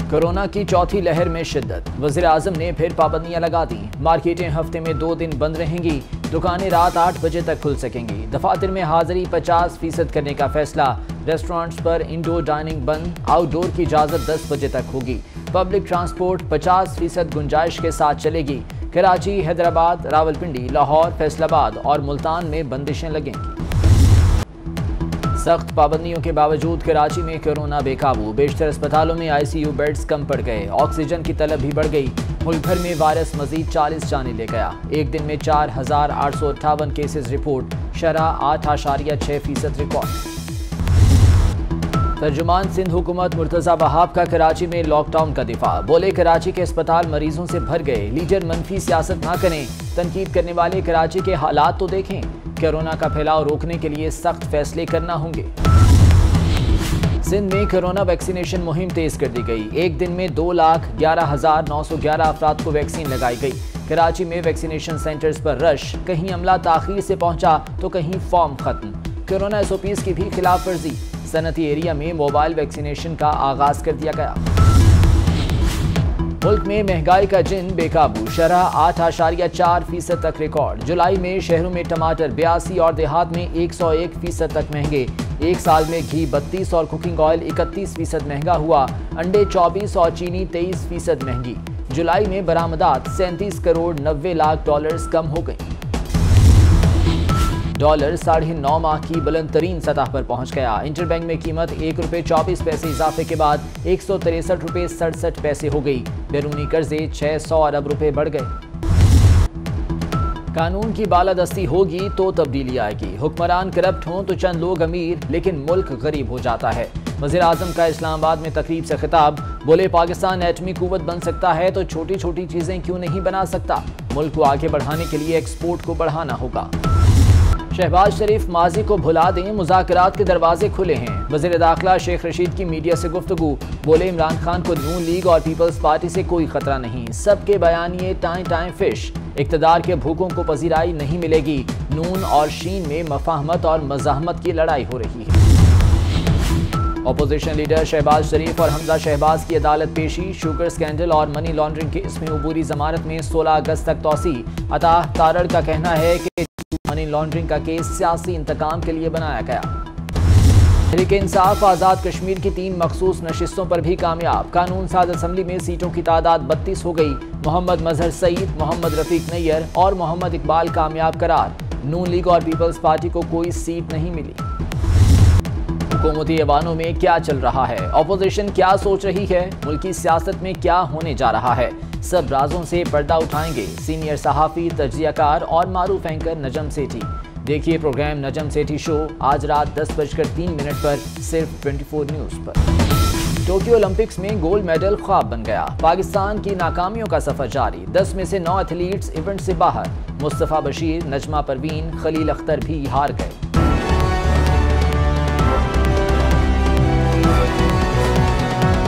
Corona की चौथी लहर में शिद्दत, वज़ीर आज़म ने फिर पाबंदियां लगा दी। मार्केटें हफ्ते में 2 दिन बंद रहेंगी, दुकानें रात 8 बजे तक खुल सकेंगी। दफातर में हाजिरी 50% करने का फैसला। रेस्टोरेंट्स पर इंडोर डाइनिंग बंद, आउटडोर की इजाज़त 10 बजे तक होगी। पब्लिक ट्रांसपोर्ट 50% गुंजाइश के साथ चलेगी। कराची, हैदराबाद, रावलपिंडी, लाहौर, फैसलाबाद और मुल्तान में बंदिशें लगेंगी। सख्त पाबंदियों के बावजूद कराची में कोरोना बेकाबू, बेशतर अस्पतालों में ICU बेड्स कम पड़ गए, ऑक्सीजन की तलब भी बढ़ गई। मुल्क भर में वायरस मजीद 40 जाने ले गया। एक दिन में 4858 केसेस रिपोर्ट, शरह 8.6% रिकॉर्ड। तर्जुमान सिंध हुकूमत मुर्तज़ा वहाब का कराची में लॉकडाउन का दिफा, बोले कराची के अस्पताल मरीजों से भर गए, लीडर मनफी सियासत ना करें। तनकीद करने वाले कराची के हालात तो देखें, कोरोना का फैलाव रोकने के लिए सख्त फैसले करना होंगे। सिंध में कोरोना वैक्सीनेशन मुहिम तेज कर दी गई। एक दिन में 2,11,911 अफराद को वैक्सीन लगाई गई। कराची में वैक्सीनेशन सेंटर्स पर रश, कहीं अमला ताखीर से पहुंचा तो कहीं फॉर्म खत्म। कोरोना SOPs की भी खिलाफ वर्जी, सनती एरिया में मोबाइल वैक्सीनेशन का आगाज कर दिया गया। मुल्क में महंगाई का जिन बेकाबू, शरह 8.4% तक रिकॉर्ड। जुलाई में शहरों में टमाटर 82 और देहात में 101% तक महंगे। एक साल में घी 32 और कुकिंग ऑयल 31% महंगा हुआ। अंडे 24 और चीनी 23% महंगी। जुलाई में बरामदात 37 करोड़ 90 लाख डॉलर्स कम हो गई। डॉलर 9.5 माह की बुलंद तरीन सतह पर पहुंच गया। इंटरबैंक में कीमत ₹1.24 इजाफे के बाद ₹163.67 हो गई। बैरूनी कर्जे 600 अरब रुपए बढ़ गए। कानून की बालादस्ती होगी तो तब्दीली आएगी। हुक्मरान करप्ट हों तो चंद लोग अमीर, लेकिन मुल्क गरीब हो जाता है। वज़ीर आज़म का इस्लामाबाद में तकरीब से खिताब, बोले पाकिस्तान एटमी कुव्वत बन सकता है तो छोटी छोटी चीजें क्यों नहीं बना सकता। मुल्क को आगे बढ़ाने के लिए एक्सपोर्ट को बढ़ाना होगा। शहबाज शरीफ माजी को भुला दें, मुज़ाकरात के दरवाजे खुले हैं। वज़ीर दाखिला शेख रशीद की मीडिया से गुफ्तगू, बोले इमरान खान को नून लीग और पीपल्स पार्टी से कोई खतरा नहीं। सबके बयानिए टाइम फिश, इक़्तिदार के भूखों को पजीराई नहीं मिलेगी। नून और शीन में मफाहमत और मज़ाहमत की लड़ाई हो रही है। अपोजिशन लीडर शहबाज शरीफ और हमजा शहबाज की अदालत पेशी, शुगर स्कैंडल और मनी लॉन्ड्रिंग केस में अबूरी जमानत में 16 अगस्त तक तौसी। अताह तारड़ का कहना है कि मनी लॉन्ड्रिंग का केस सियासी इंतकाम के लिए बनाया गया। तहरीक इंसाफ आज़ाद कश्मीर की 3 मखसूस नशिस्तों पर भी कामयाब। कानून साज असम्बली में सीटों की तादाद 32 हो गई। मोहम्मद मजहर सईद, मोहम्मद रफीक नैयर और मोहम्मद इकबाल कामयाब करार। नून लीग और पीपल्स पार्टी को कोई सीट नहीं मिली। हुकूमती ऐवानों में क्या चल रहा है, अपोजिशन क्या सोच रही है, मुल्की सियासत में क्या होने जा रहा है, सब राजों से पर्दा उठाएंगे सीनियर सहाफ़ी, तज्जियाकार और मारूफ एंकर नजम सेठी। देखिए प्रोग्राम नजम सेठी शो आज रात 10:03 पर सिर्फ 24 न्यूज़ पर। टोक्यो ओलंपिक्स में गोल्ड मेडल ख्वाब बन गया। पाकिस्तान की नाकामियों का सफर जारी, 10 में से 9 एथलीट्स इवेंट से बाहर। मुस्तफ़ा बशीर, नजमा परवीन, खलील अख्तर भी हार गए।